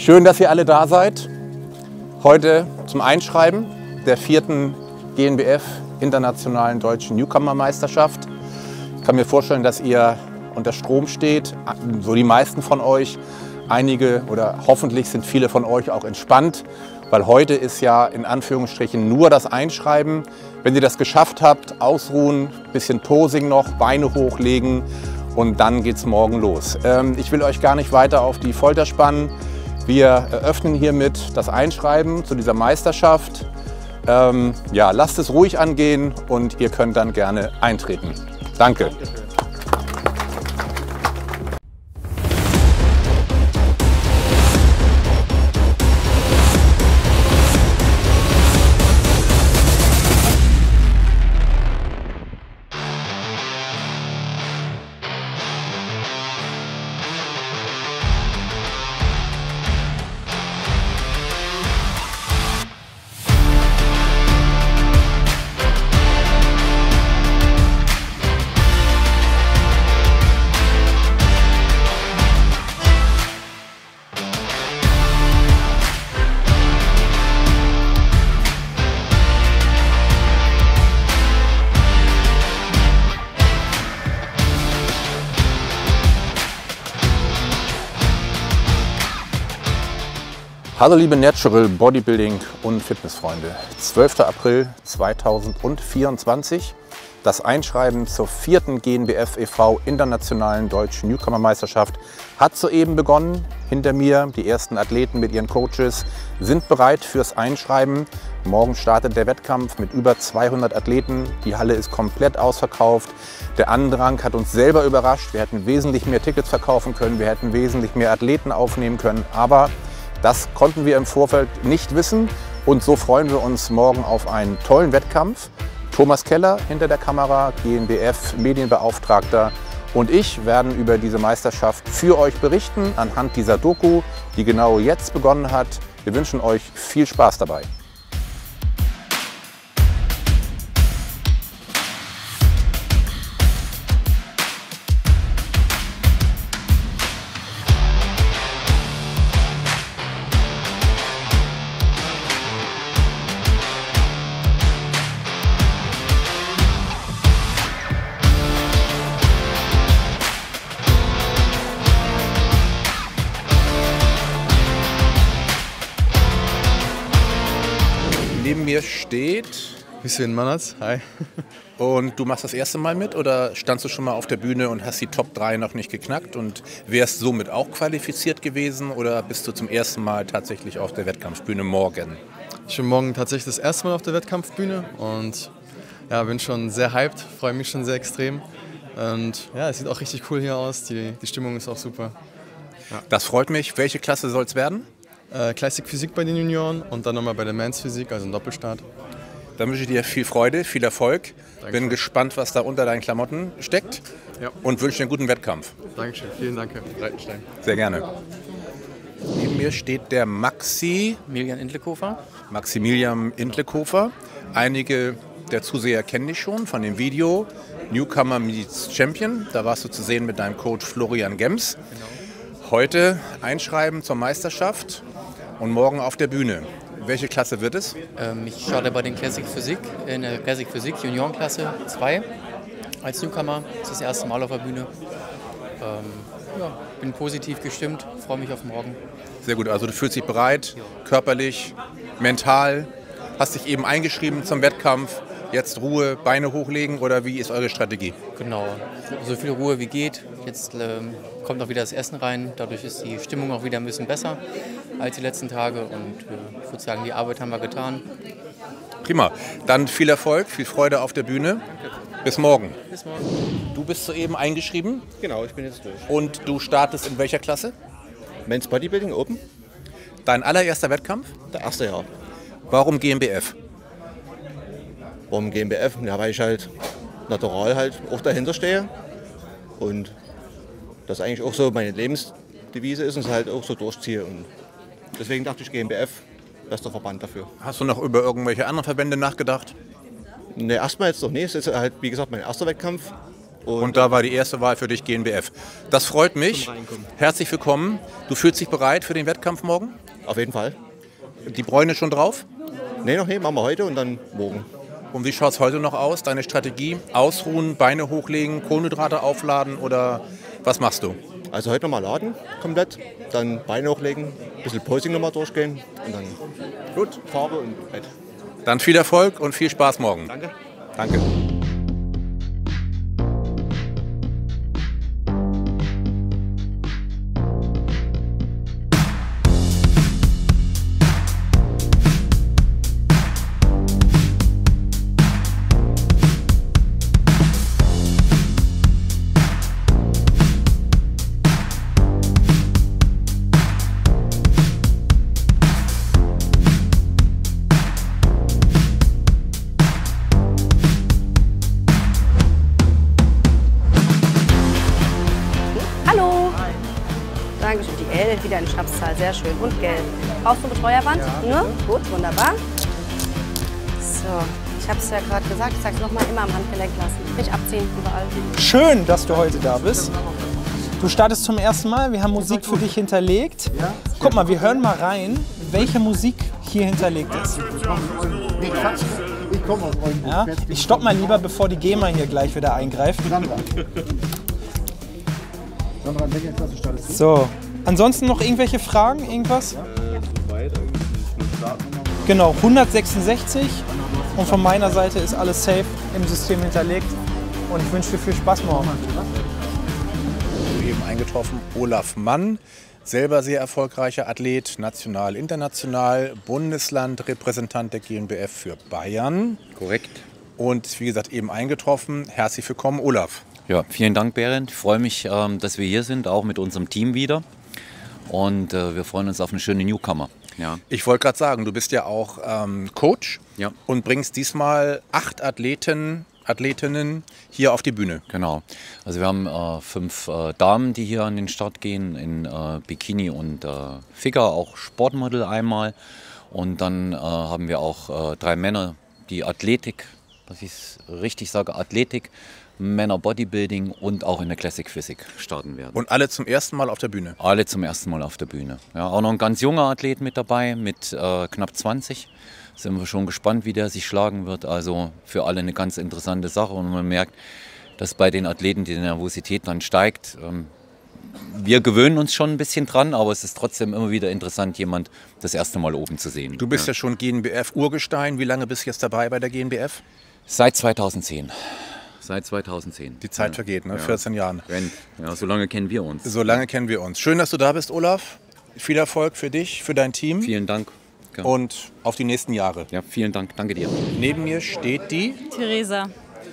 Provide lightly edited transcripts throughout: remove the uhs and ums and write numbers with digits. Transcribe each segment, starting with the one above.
Schön, dass ihr alle da seid. Heute zum Einschreiben der 4. GNBF Internationalen Deutschen Newcomer-Meisterschaft. Ich kann mir vorstellen, dass ihr unter Strom steht, so die meisten von euch. Einige oder hoffentlich sind viele von euch auch entspannt, weil heute ist ja in Anführungsstrichen nur das Einschreiben. Wenn ihr das geschafft habt, ausruhen, bisschen Posing noch, Beine hochlegen und dann geht's morgen los. Ich will euch gar nicht weiter auf die Folter spannen. Wir eröffnen hiermit das Einschreiben zu dieser Meisterschaft. Ja, lasst es ruhig angehen und ihr könnt dann gerne eintreten. Danke. Hallo liebe Natural Bodybuilding und Fitnessfreunde, 12. April 2024, das Einschreiben zur 4. GNBF e.V. Internationalen Deutschen Newcomer-Meisterschaft hat soeben begonnen. Hinter mir, die ersten Athleten mit ihren Coaches sind bereit fürs Einschreiben. Morgen startet der Wettkampf mit über 200 Athleten. Die Halle ist komplett ausverkauft. Der Andrang hat uns selber überrascht. Wir hätten wesentlich mehr Tickets verkaufen können, wir hätten wesentlich mehr Athleten aufnehmen können, aber das konnten wir im Vorfeld nicht wissen und so freuen wir uns morgen auf einen tollen Wettkampf. Thomas Keller hinter der Kamera, GNBF Medienbeauftragter und ich werden über diese Meisterschaft für euch berichten anhand dieser Doku, die genau jetzt begonnen hat. Wir wünschen euch viel Spaß dabei. Neben mir steht Hüseyin Manas, hi. Und du machst das erste Mal mit oder standst du schon mal auf der Bühne und hast die Top 3 noch nicht geknackt und wärst somit auch qualifiziert gewesen oder bist du zum ersten Mal tatsächlich auf der Wettkampfbühne morgen? Ich bin morgen tatsächlich das erste Mal auf der Wettkampfbühne und ja, bin schon sehr hyped, freue mich schon sehr extrem und ja, es sieht auch richtig cool hier aus, die Stimmung ist auch super. Ja. Das freut mich. Welche Klasse soll es werden? Classic Physik bei den Junioren und dann nochmal bei der Men's Physik, also ein Doppelstart. Dann wünsche ich dir viel Freude, viel Erfolg. Danke. Bin gespannt, was da unter deinen Klamotten steckt und wünsche dir einen guten Wettkampf. Dankeschön, vielen Dank, Herr Breitenstein. Sehr gerne. Neben mir steht der Maximilian Intlekofer. Maximilian Intlekofer. Einige der Zuseher kennen dich schon von dem Video Newcomer meets Champion. Da warst du zu sehen mit deinem Coach Florian Gems. Genau. Heute Einschreiben zur Meisterschaft und morgen auf der Bühne. Welche Klasse wird es? Ich starte bei den Classic Physik, in der Classic Physik Juniorenklasse 2 als Newcomer. Das ist das erste Mal auf der Bühne. Ja, bin positiv gestimmt, freue mich auf morgen. Sehr gut, also du fühlst dich bereit, körperlich, mental, hast dich eben eingeschrieben zum Wettkampf. Jetzt Ruhe, Beine hochlegen oder wie ist eure Strategie? Genau, so viel Ruhe wie geht. Jetzt kommt noch wieder das Essen rein. Dadurch ist die Stimmung auch wieder ein bisschen besser als die letzten Tage. Und ich würde sagen, die Arbeit haben wir getan. Prima. Dann viel Erfolg, viel Freude auf der Bühne. Danke. Bis morgen. Bis morgen. Du bist soeben eingeschrieben. Genau, ich bin jetzt durch. Und du startest in welcher Klasse? Men's Bodybuilding Open. Dein allererster Wettkampf? Der erste Jahr. Warum GNBF? Warum GNBF? Ja, weil ich halt natural halt auch dahinter stehe und das eigentlich auch so meine Lebensdevise ist und es halt auch so durchziehe. Und deswegen dachte ich GNBF, bester Verband dafür. Hast du noch über irgendwelche anderen Verbände nachgedacht? Ne, erstmal jetzt noch nicht. Es ist halt, wie gesagt, mein erster Wettkampf Und da war die erste Wahl für dich GNBF. Das freut mich. Herzlich willkommen. Du fühlst dich bereit für den Wettkampf morgen? Auf jeden Fall. Die Bräune schon drauf? Nee, noch nicht. Machen wir heute und dann morgen. Und wie schaut es heute noch aus? Deine Strategie? Ausruhen, Beine hochlegen, Kohlenhydrate aufladen oder was machst du? Also heute nochmal laden, komplett. Dann Beine hochlegen, ein bisschen Posing nochmal durchgehen und dann gut, Farbe und Bett. Dann viel Erfolg und viel Spaß morgen. Danke. Danke. Dankeschön. Die L, wieder eine Schnapszahl, sehr schön. Und gelb. Brauchst du eine Betreuerband? Ja. Gut, wunderbar. So, ich habe es ja gerade gesagt, ich sage es nochmal, immer am Handgelenk lassen. Nicht abziehen, überall. Schön, dass du heute da bist. Du startest zum ersten Mal, wir haben Musik für dich hinterlegt. Guck mal, wir hören mal rein, welche Musik hier hinterlegt ist. Ja, ich stopp mal lieber, bevor die GEMA hier gleich wieder eingreift. So, ansonsten noch irgendwelche Fragen, irgendwas? Genau, 166 und von meiner Seite ist alles safe im System hinterlegt und ich wünsche dir viel Spaß morgen. Eben eingetroffen, Olaf Mann, selber sehr erfolgreicher Athlet, national, international, Bundeslandrepräsentant der GNBF für Bayern. Korrekt. Und wie gesagt, eben eingetroffen. Herzlich willkommen, Olaf. Ja, vielen Dank, Berend. Ich freue mich, dass wir hier sind, auch mit unserem Team wieder. Und wir freuen uns auf eine schöne Newcomer. Ja. Ich wollte gerade sagen, du bist ja auch Coach und bringst diesmal 8 Athletinnen hier auf die Bühne. Genau. Also wir haben 5 Damen, die hier an den Start gehen, in Bikini und Figure, auch Sportmodel einmal. Und dann haben wir auch 3 Männer, die Athletik, dass ich es richtig sage, Athletik, Männer Bodybuilding und auch in der Classic Physik starten werden. Und alle zum ersten Mal auf der Bühne? Alle zum ersten Mal auf der Bühne. Ja, auch noch ein ganz junger Athlet mit dabei, mit knapp 20. Sind wir schon gespannt, wie der sich schlagen wird. Also für alle eine ganz interessante Sache. Und man merkt, dass bei den Athleten die Nervosität dann steigt. Wir gewöhnen uns schon ein bisschen dran, aber es ist trotzdem immer wieder interessant, jemand das erste Mal oben zu sehen. Du bist ja schon GNBF-Urgestein. Wie lange bist du jetzt dabei bei der GNBF? Seit 2010. Seit 2010. Die Zeit vergeht, ne? 14 Jahren. Ja, so lange kennen wir uns. So lange kennen wir uns. Schön, dass du da bist, Olaf. Viel Erfolg für dich, für dein Team. Vielen Dank. Ja. Und auf die nächsten Jahre. Ja, vielen Dank. Danke dir. Neben mir steht die Theresa.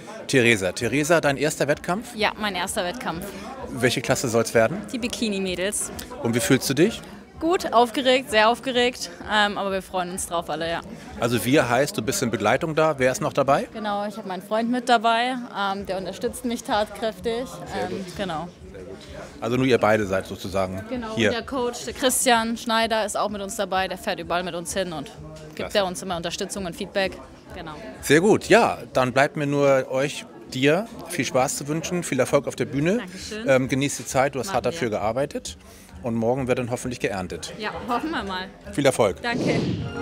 Theresa, dein erster Wettkampf? Ja, mein erster Wettkampf. Welche Klasse soll es werden? Die Bikini-Mädels. Und wie fühlst du dich? Gut, aufgeregt, sehr aufgeregt, aber wir freuen uns drauf alle, ja. Also wir heißt, du bist in Begleitung da. Wer ist noch dabei? Genau, ich habe meinen Freund mit dabei, der unterstützt mich tatkräftig. Genau. Also nur ihr beide seid sozusagen Genau, hier. und der Coach, der Christian Schneider, ist auch mit uns dabei, der fährt überall mit uns hin und gibt ja uns immer Unterstützung und Feedback. Genau. Sehr gut, ja, dann bleibt mir nur dir viel Spaß zu wünschen, viel Erfolg auf der Bühne. Dankeschön. Genieß die Zeit, du hast hart dafür gearbeitet. Und morgen wird dann hoffentlich geerntet. Ja, hoffen wir mal. Viel Erfolg. Danke.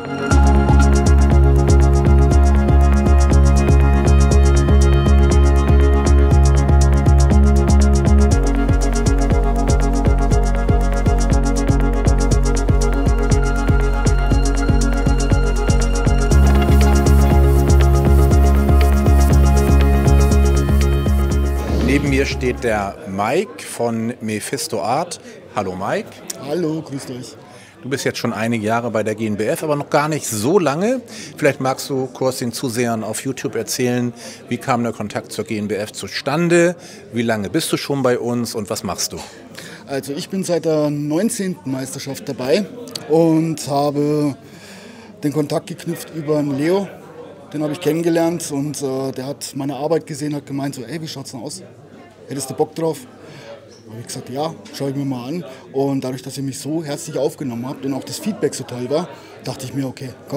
Neben mir steht der Mike von Mephisto Art. Hallo Mike. Hallo, grüßt euch. Du bist jetzt schon einige Jahre bei der GNBF, aber noch gar nicht so lange. Vielleicht magst du kurz den Zusehern auf YouTube erzählen, wie kam der Kontakt zur GNBF zustande, wie lange bist du schon bei uns und was machst du? Also ich bin seit der 19. Meisterschaft dabei und habe den Kontakt geknüpft über den Leo. Den habe ich kennengelernt und der hat meine Arbeit gesehen, hat gemeint so, ey, wie schaut's denn aus? Hättest du Bock drauf? Habe ich gesagt, ja, schaue ich mir mal an. Und dadurch, dass ihr mich so herzlich aufgenommen habt und auch das Feedback so toll war, dachte ich mir, okay, komm,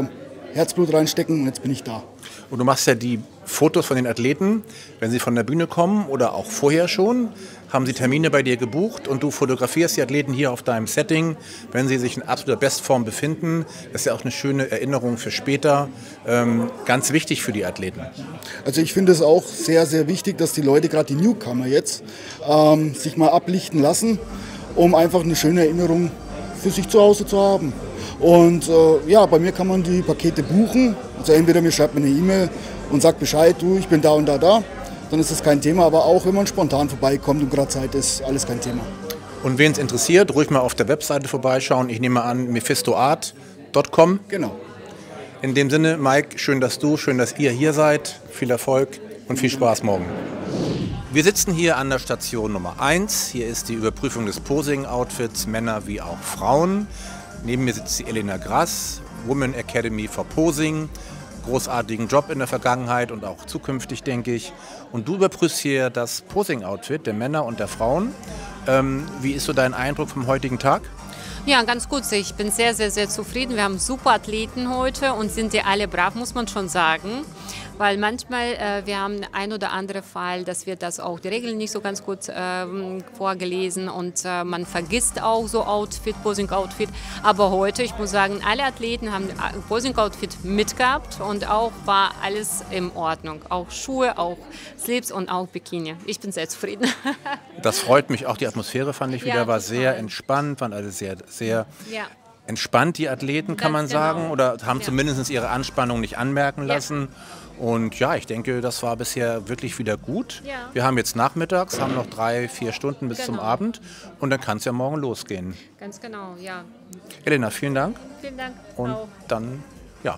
Herzblut reinstecken und jetzt bin ich da. Und du machst ja die Fotos von den Athleten, wenn sie von der Bühne kommen oder auch vorher schon, haben sie Termine bei dir gebucht und du fotografierst die Athleten hier auf deinem Setting, wenn sie sich in absoluter Bestform befinden. Das ist ja auch eine schöne Erinnerung für später, ganz wichtig für die Athleten. Also ich finde es auch sehr, sehr wichtig, dass die Leute, gerade die Newcomer jetzt, sich mal ablichten lassen, um einfach eine schöne Erinnerung für sich zu Hause zu haben. Und ja, bei mir kann man die Pakete buchen. Also entweder mir schreibt man eine E-Mail und sagt Bescheid, du, ich bin da und da, dann ist das kein Thema. Aber auch wenn man spontan vorbeikommt und gerade Zeit ist, alles kein Thema. Und wen es interessiert, ruhig mal auf der Webseite vorbeischauen. Ich nehme an, mephistoart.com. Genau. In dem Sinne, Mike, schön, dass ihr hier seid. Viel Erfolg und viel Spaß morgen. Wir sitzen hier an der Station Nummer 1. Hier ist die Überprüfung des Posing-Outfits, Männer wie auch Frauen. Neben mir sitzt die Elena Grass, Women Academy for Posing. Großartigen Job in der Vergangenheit und auch zukünftig, denke ich. Und du überprüfst hier das Posing-Outfit der Männer und der Frauen. Wie ist so dein Eindruck vom heutigen Tag? Ja, ganz gut. Ich bin sehr, sehr, sehr zufrieden. Wir haben super Athleten heute und sind die alle brav, muss man schon sagen. Weil manchmal, wir haben ein oder andere Fall, dass wir das auch die Regeln nicht so ganz gut vorgelesen und man vergisst auch so Posing-Outfit. Aber heute, ich muss sagen, alle Athleten haben Posing-Outfit mitgehabt und auch war alles in Ordnung. Auch Schuhe, auch Slips und auch Bikini. Ich bin sehr zufrieden. Das freut mich. Auch die Atmosphäre fand ich wieder, war sehr entspannt, waren alle sehr entspannt, die Athleten, kann man sagen, oder haben zumindest ihre Anspannung nicht anmerken lassen. Und ja, ich denke, das war bisher wirklich wieder gut. Ja. Wir haben jetzt nachmittags, haben noch 3-4 Stunden bis zum Abend und dann kann es ja morgen losgehen. Ganz genau, ja. Elena, vielen Dank. Vielen Dank. Und auch. Dann, ja.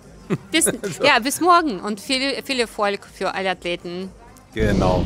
Bis morgen und viel Erfolg für alle Athleten. Genau.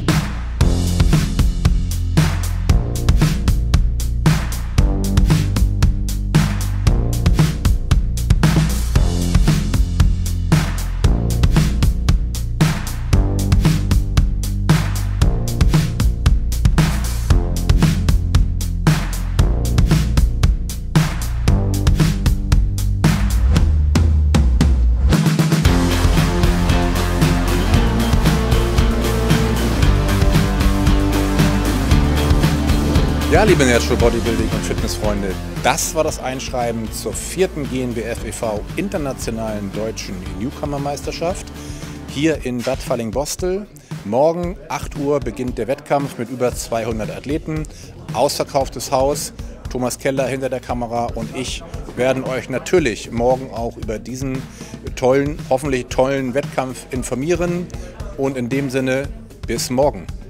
Ja, liebe Natural Bodybuilding und Fitnessfreunde, das war das Einschreiben zur 4. GNBF e.V. Internationalen Deutschen Newcomer-Meisterschaft hier in Bad Falling-Bostel. Morgen 8 Uhr beginnt der Wettkampf mit über 200 Athleten. Ausverkauftes Haus. Thomas Keller hinter der Kamera und ich werden euch natürlich morgen auch über diesen hoffentlich tollen Wettkampf informieren. Und in dem Sinne, bis morgen.